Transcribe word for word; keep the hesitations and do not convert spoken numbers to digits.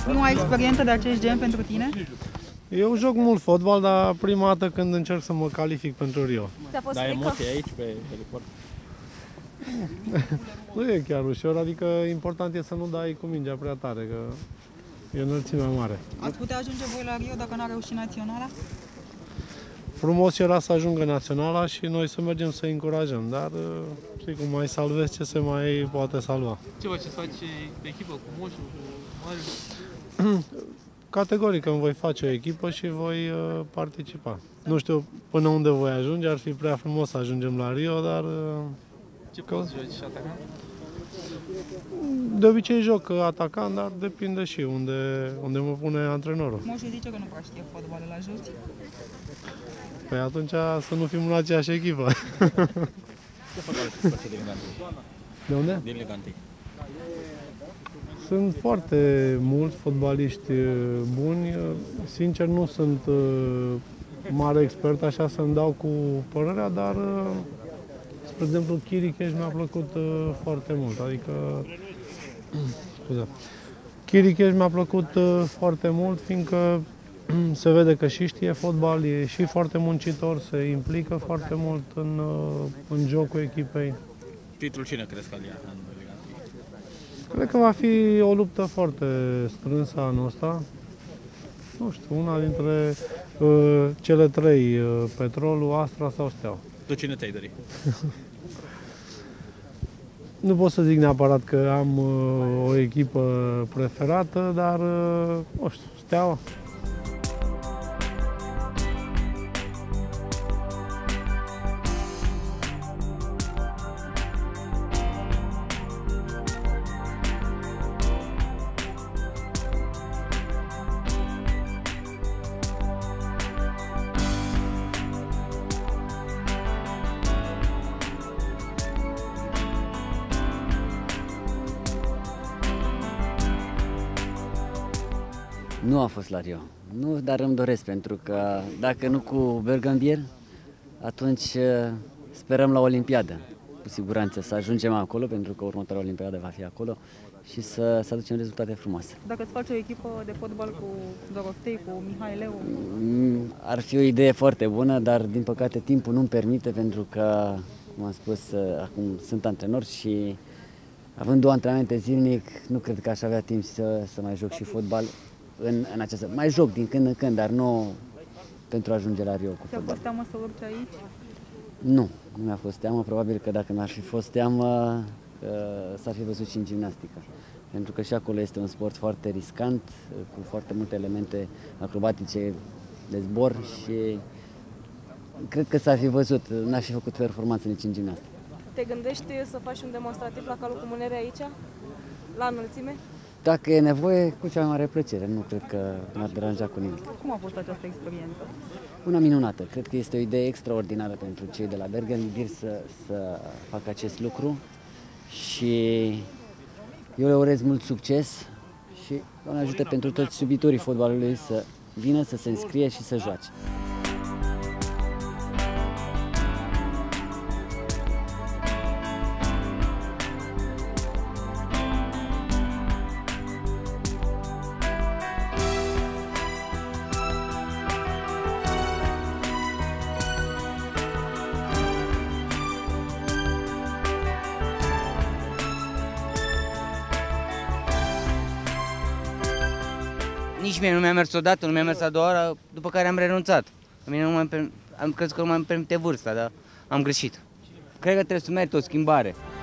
Prima experiență de acest gen pentru tine? Eu joc mult fotbal, dar prima dată când încerc să mă calific pentru Rio. Ți-a fost frică? emoții aici pe heliport? Nu e chiar ușor, adică important e să nu dai cu mingea prea tare, că e înălțimea mare. Ați putea ajunge voi la Rio dacă n-a reușit naționala? Frumos era să ajungă naționala și noi să mergem să încurajăm, dar știi cum, mai salvezi ce se mai poate salva. Ce faci? Ce faci pe echipă cu Moșu, cu Mariu? Categoric îmi voi face o echipă și voi uh, participa. Nu știu până unde voi ajunge, ar fi prea frumos să ajungem la Rio, dar... Uh, ce poți joci și atacant? De obicei joc atacant, dar depinde și unde, unde mă pune antrenorul. Moșu zice că nu prea știe fotbal, îl ajuți? Păi atunci să nu fim în aceeași echipă. Ce fotbal din Liga unu? De unde? Din Liga unu. Sunt foarte mulți fotbaliști buni. Sincer, nu sunt mare expert, așa să-mi dau cu părerea, dar, spre exemplu, Chiricheș mi-a plăcut foarte mult. Adică, scuze, Chiricheș mi-a plăcut foarte mult, fiindcă se vede că și știe fotbal, e și foarte muncitor, se implică foarte mult în, în jocul echipei. Titlul cine crezi că ia în Liga unu? Cred că va fi o luptă foarte strânsă anul ăsta. Nu știu, una dintre uh, cele trei, uh, Petrolul, Astra sau Steaua. Tu cine te-ai dori? Nu pot să zic neapărat că am uh, o echipă preferată, dar, uh, nu știu, Steaua. Nu a fost la Rio. Nu, dar îmi doresc, pentru că dacă nu cu Bergambier, atunci sperăm la Olimpiadă. Cu siguranță să ajungem acolo, pentru că următoarea Olimpiadă va fi acolo și să, să aducem rezultate frumoase. Dacă îți faci o echipă de fotbal cu Doroftei, cu Mihai Leu? Ar fi o idee foarte bună, dar din păcate timpul nu-mi permite, pentru că, cum am spus, acum sunt antrenor și având două antrenamente zilnic, nu cred că aș avea timp să, să mai joc și fotbal. În, în această... Mai joc din când în când, dar nu pentru a ajunge la Rio cu fotbal. Ți-a fost teamă să urci aici? Nu, nu mi-a fost teamă. Probabil că dacă mi-ar fi fost teamă, s-ar fi văzut și în gimnastică. Pentru că și acolo este un sport foarte riscant, cu foarte multe elemente acrobatice de zbor și cred că s-ar fi văzut, n-aș fi făcut performanță nici în gimnastică. Te gândești să faci un demonstrativ la calul cu mânere aici, la înălțime? Dacă e nevoie, cu cea mai mare plăcere. Nu cred că m-ar deranja cu nimic. Cum a fost această experiență? Una minunată. Cred că este o idee extraordinară pentru cei de la Bergambier să, să facă acest lucru și eu le urez mult succes și Doamne ajută pentru toți iubitorii fotbalului să vină, să se înscrie și să joace. Nici mie nu mi-a mers odată, nu mi-a mers a doua oară, după care am renunțat. Mine nu am crezut că nu mai îmi permite vârsta, dar am greșit. Cred că trebuie să mergi o schimbare.